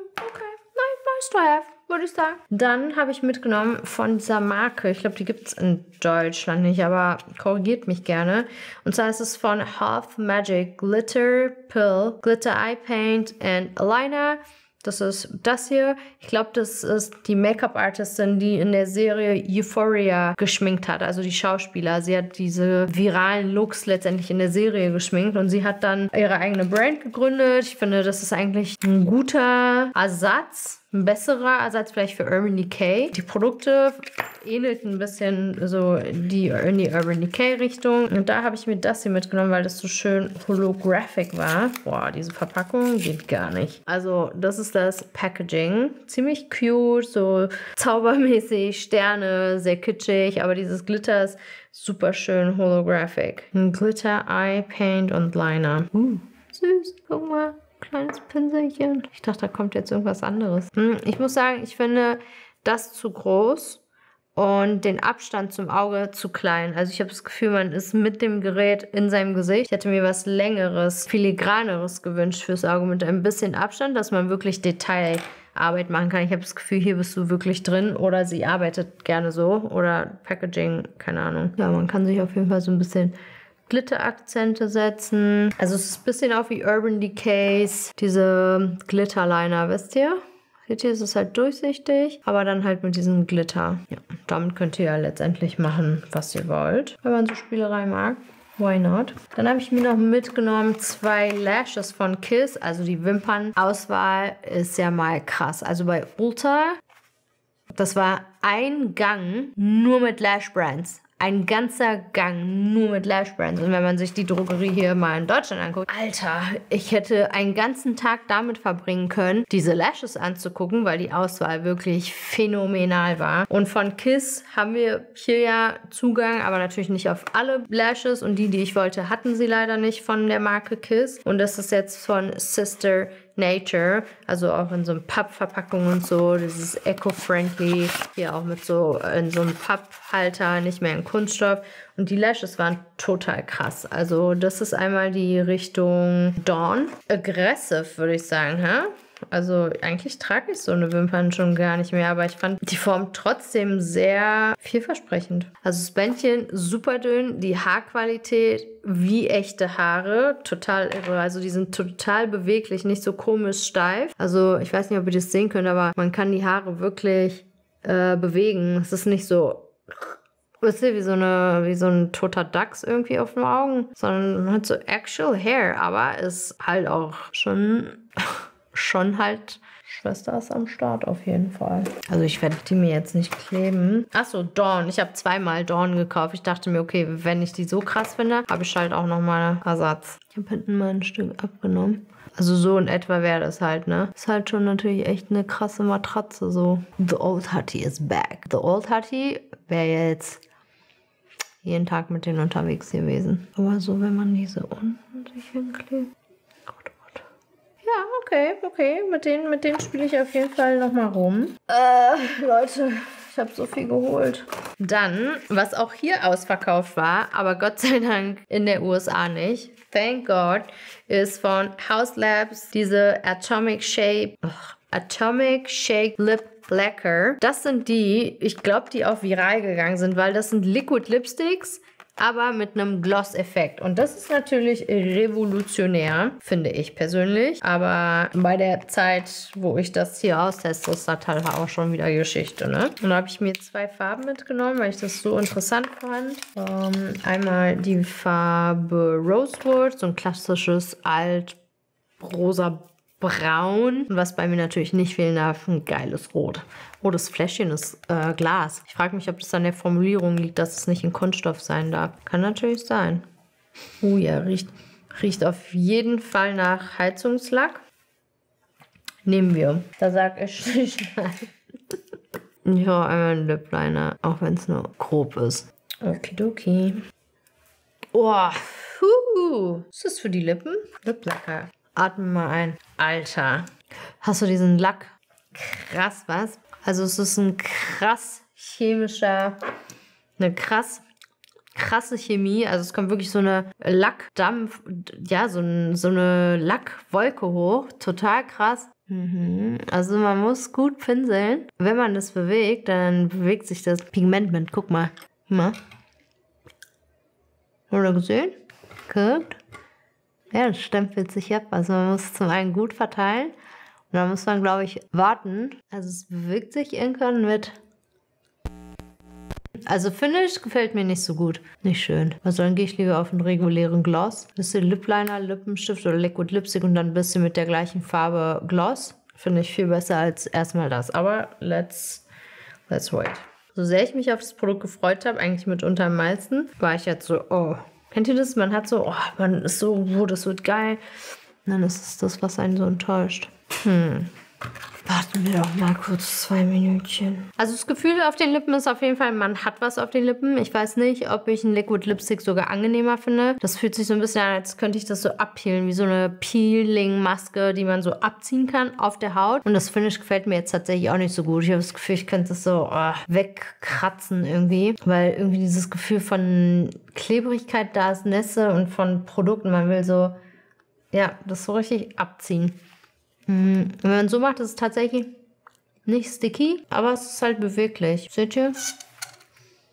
Nice to have, würde ich sagen. Dann habe ich mitgenommen von dieser Marke, ich glaube, die gibt es in Deutschland nicht, aber korrigiert mich gerne. Und zwar ist es von Half Magic Glitter Pill, Glitter Eye Paint and Liner. Das ist das hier. Ich glaube, das ist die Make-up-Artistin, die in der Serie Euphoria geschminkt hat. Also die Schauspieler. Sie hat diese viralen Looks letztendlich in der Serie geschminkt. Und sie hat dann ihre eigene Brand gegründet. Ich finde, das ist eigentlich ein guter Ersatz. Ein besserer Ersatz vielleicht für Urban Decay. Die Produkte ähnelten ein bisschen so in die Urban Decay Richtung. Und da habe ich mir das hier mitgenommen, weil das so schön holographic war. Boah, diese Verpackung geht gar nicht. Also das ist das Packaging. Ziemlich cute, so zaubermäßig, Sterne, sehr kitschig. Aber dieses Glitter ist super schön holographic. Ein Glitter Eye Paint und Liner. Süß, guck mal. Kleines Pinselchen. Ich dachte, da kommt jetzt irgendwas anderes. Ich muss sagen, ich finde das zu groß und den Abstand zum Auge zu klein. Also ich habe das Gefühl, man ist mit dem Gerät in seinem Gesicht. Ich hätte mir was Längeres, Filigraneres gewünscht fürs Auge mit ein bisschen Abstand, dass man wirklich Detailarbeit machen kann. Ich habe das Gefühl, hier bist du wirklich drin oder sie arbeitet gerne so oder Packaging, keine Ahnung. Ja, man kann sich auf jeden Fall so ein bisschen Glitter-Akzente setzen. Also es ist ein bisschen auch wie Urban Decays, diese Glitterliner, wisst ihr? Seht ihr, es ist halt durchsichtig, aber dann halt mit diesem Glitter. Ja, damit könnt ihr ja letztendlich machen, was ihr wollt. Wenn man so Spielerei mag, why not? Dann habe ich mir noch mitgenommen 2 Lashes von Kiss. Also die Wimpernauswahl ist ja mal krass. Also bei Ulta, das war ein Gang nur mit Lash Brands. Ein ganzer Gang nur mit Lash Brands. Und wenn man sich die Drogerie hier mal in Deutschland anguckt, Alter, ich hätte einen ganzen Tag damit verbringen können, diese Lashes anzugucken, weil die Auswahl wirklich phänomenal war. Und von Kiss haben wir hier ja Zugang, aber natürlich nicht auf alle Lashes. Und die ich wollte, hatten sie leider nicht von der Marke Kiss. Und das ist jetzt von Sister Nature, also auch in so einem Pappverpackung und so, das ist eco-friendly, hier auch mit so in so einem Papphalter, nicht mehr in Kunststoff und die Lashes waren total krass, also das ist einmal die Richtung Dawn, aggressive würde ich sagen, hä? Also eigentlich trage ich so eine Wimpern schon gar nicht mehr, aber ich fand die Form trotzdem sehr vielversprechend. Also das Bändchen super dünn, die Haarqualität wie echte Haare, total irre. Also die sind total beweglich, nicht so komisch steif. Also ich weiß nicht, ob ihr das sehen könnt, aber man kann die Haare wirklich bewegen. Es ist nicht so... Wisst ihr, wie so ein toter Dachs irgendwie auf den Augen, sondern man hat so actual hair, aber ist halt auch schon halt, Schwester ist am Start auf jeden Fall. Also ich werde die mir jetzt nicht kleben. Achso, Dawn. Ich habe 2-mal Dawn gekauft. Ich dachte mir, okay, wenn ich die so krass finde, habe ich halt auch nochmal Ersatz. Ich habe hinten mal ein Stück abgenommen. Also so in etwa wäre das halt, ne? Ist halt schon natürlich echt eine krasse Matratze so. The Old Hutty is back. The Old Hutty wäre jetzt jeden Tag mit denen unterwegs gewesen. Aber so, wenn man diese unten sich hinklebt. Ja, okay. Mit denen spiele ich auf jeden Fall nochmal rum. Leute, ich habe so viel geholt. Dann, was auch hier ausverkauft war, aber Gott sei Dank in der USA nicht, thank God, ist von Haus Labs diese Atomic Shake Lip Lacquer. Das sind die, ich glaube, die auch viral gegangen sind, weil das sind Liquid Lipsticks, aber mit einem Gloss-Effekt. Und das ist natürlich revolutionär, finde ich persönlich. Aber bei der Zeit, wo ich das hier austeste, ist das halt auch schon wieder Geschichte, ne? Und da habe ich mir 2 Farben mitgenommen, weil ich das so interessant fand. Einmal die Farbe Rosewood, so ein klassisches alt-rosa Braun. Und was bei mir natürlich nicht fehlen darf, ein geiles Rot. Oh, das Fläschchen ist Glas. Ich frage mich, ob das an der Formulierung liegt, dass es nicht in Kunststoff sein darf. Kann natürlich sein. Oh ja, riecht auf jeden Fall nach Heizungslack. Nehmen wir. Da sag ich nicht nein. Ich habe einmal einen Lip Liner, auch wenn es nur grob ist. Okidoki. Oh, was ist das für die Lippen? Lip Lacquer. Atme mal ein. Alter. Hast du diesen Lack? Krass, was? Also es ist ein eine krasse Chemie. Also es kommt wirklich so eine Lackdampf, ja, so eine Lackwolke hoch. Total krass. Also man muss gut pinseln. Wenn man das bewegt, dann bewegt sich das Pigment mit. Guck mal. Habt ihr gesehen? Guckt. Ja, das stempelt sich ab. Also man muss es zum einen gut verteilen. Und dann muss man, glaube ich, warten. Also es bewegt sich irgendwann mit. Also Finish gefällt mir nicht so gut. Nicht schön. Also dann gehe ich lieber auf einen regulären Gloss. Bisschen Lip Liner, Lippenstift oder Liquid Lipstick und dann ein bisschen mit der gleichen Farbe Gloss. Finde ich viel besser als erstmal das. Aber let's wait. So sehr ich mich auf das Produkt gefreut habe, eigentlich mitunter am meisten, war ich jetzt so, oh. Kennt ihr das? Man hat so, oh, man ist so, oh, das wird geil. Und dann ist es das, was einen so enttäuscht. Warten wir doch mal kurz 2 Minütchen. Also das Gefühl auf den Lippen ist auf jeden Fall, man hat was auf den Lippen. Ich weiß nicht, ob ich einen Liquid Lipstick sogar angenehmer finde. Das fühlt sich so ein bisschen an, als könnte ich das so abpeelen, wie so eine Peeling-Maske, die man so abziehen kann auf der Haut. Und das Finish gefällt mir jetzt tatsächlich auch nicht so gut. Ich habe das Gefühl, ich könnte das so wegkratzen irgendwie. Weil irgendwie dieses Gefühl von Klebrigkeit da ist, Nässe und von Produkten, man will so, ja, das so richtig abziehen. Wenn man so macht, ist es tatsächlich nicht sticky, aber es ist halt beweglich. Seht ihr?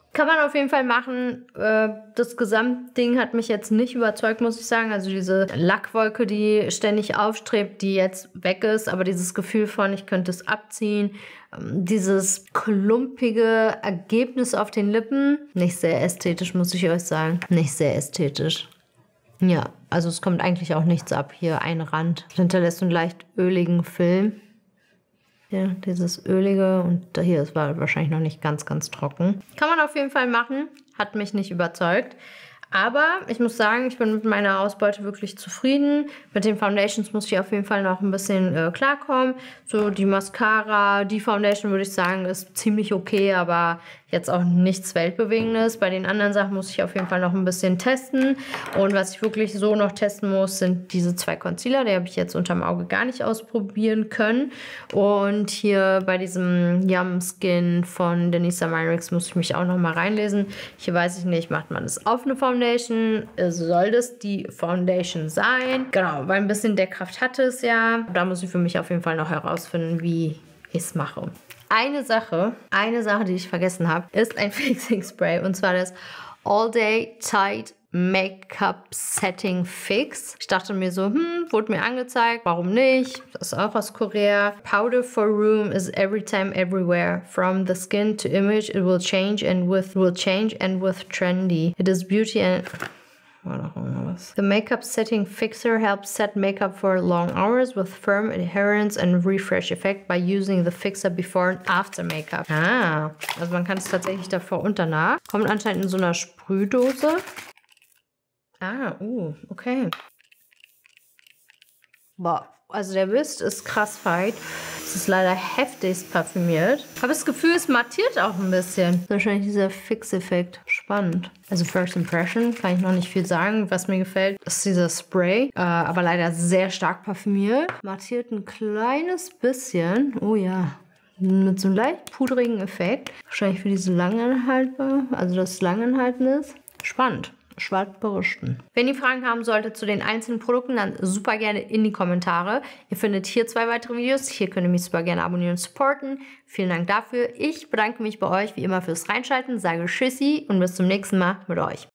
Kann man auf jeden Fall machen. Das Gesamtding hat mich jetzt nicht überzeugt, muss ich sagen. Also diese Lackwolke, die ständig aufstrebt, die jetzt weg ist. Aber dieses Gefühl von, ich könnte es abziehen. Dieses klumpige Ergebnis auf den Lippen. Nicht sehr ästhetisch, muss ich euch sagen. Nicht sehr ästhetisch. Ja, also es kommt eigentlich auch nichts ab. Hier ein Rand. Das hinterlässt einen leicht öligen Film. Ja, dieses ölige und hier, es war wahrscheinlich noch nicht ganz, ganz trocken. Kann man auf jeden Fall machen, hat mich nicht überzeugt. Aber ich muss sagen, ich bin mit meiner Ausbeute wirklich zufrieden. Mit den Foundations muss ich auf jeden Fall noch ein bisschen klarkommen. So die Mascara, die Foundation würde ich sagen, ist ziemlich okay, aber jetzt auch nichts Weltbewegendes. Bei den anderen Sachen muss ich auf jeden Fall noch ein bisschen testen. Und was ich wirklich so noch testen muss, sind diese 2 Concealer. Die habe ich jetzt unterm Auge gar nicht ausprobieren können. Und hier bei diesem Yum Skin von Denisa Myricks muss ich mich auch noch mal reinlesen. Hier weiß ich nicht, macht man das auf eine Foundation? Soll das die Foundation sein? Genau, weil ein bisschen Deckkraft hatte es ja. Da muss ich für mich auf jeden Fall noch herausfinden, wie ich es mache. Eine Sache, die ich vergessen habe, ist ein Fixing Spray. Und zwar das All Day Tight Make-up Setting Fix. Ich dachte mir so, wurde mir angezeigt, warum nicht? Das ist auch aus Korea. Powder for room is every time, everywhere. From the skin to image, it will change and with trendy. It is beauty and... The makeup setting fixer helps set makeup for long hours with firm adherence and refresh effect by using the fixer before and after makeup. Ah, also man kann es tatsächlich davor und danach. Kommt anscheinend in so einer Sprühdose. Ah, okay. Boah, also der Mist ist krass feit. Es ist leider heftigst parfümiert. Habe das Gefühl, es mattiert auch ein bisschen. Wahrscheinlich dieser Fix-Effekt. Spannend. Also First Impression kann ich noch nicht viel sagen. Was mir gefällt, ist dieser Spray. Aber leider sehr stark parfümiert. Mattiert ein kleines bisschen. Oh ja. Mit so einem leicht pudrigen Effekt. Wahrscheinlich für diese Langanhaltbar. Also das Langanhalten ist. Spannend. Schwarz berichten. Wenn ihr Fragen haben solltet zu den einzelnen Produkten, dann super gerne in die Kommentare. Ihr findet hier 2 weitere Videos. Hier könnt ihr mich super gerne abonnieren und supporten. Vielen Dank dafür. Ich bedanke mich bei euch wie immer fürs Reinschalten, sage Tschüssi und bis zum nächsten Mal mit euch.